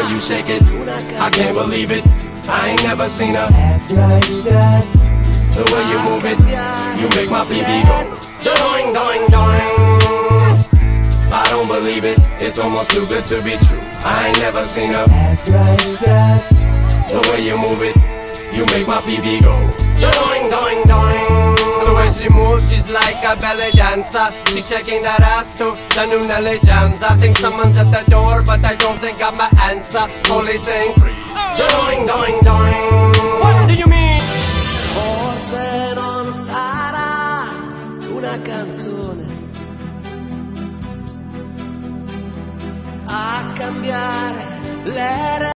you shake it, I can't believe it. I ain't never seen a ass like that. The way you move it, you make my PB go doing, doing, doing. I don't believe it, it's almost too good to be true. I ain't never seen a ass like that. The way you move it, you make my PB go doing, doing, doing. The way she moves, she's like a belly dancer. She's shaking that ass to the new Nelly jams. I think someone's at the door, but I don't think I'm an answer. Police saying freeze. Doing, doing, doing.